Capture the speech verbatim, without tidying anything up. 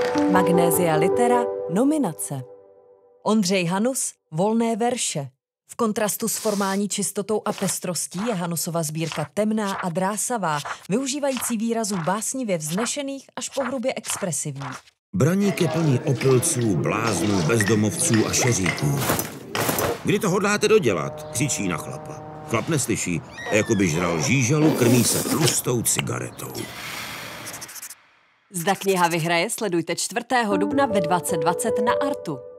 Magnézia Litera nominace. Ondřej Hanus Volné verše. V kontrastu s formální čistotou a pestrostí je Hanusova sbírka temná a drásavá, využívající výrazů básnivě vznešených až po hrubě expresivních. Braník je plný opilců, bláznů, bezdomovců a šeříků. Kdy to hodláte dodělat? Křičí na chlapa. Chlap neslyší, jako by žral žížalu, krmí se tlustou cigaretou. Zda kniha vyhraje, sledujte čtvrtého dubna ve dvacet dvacet na Artu.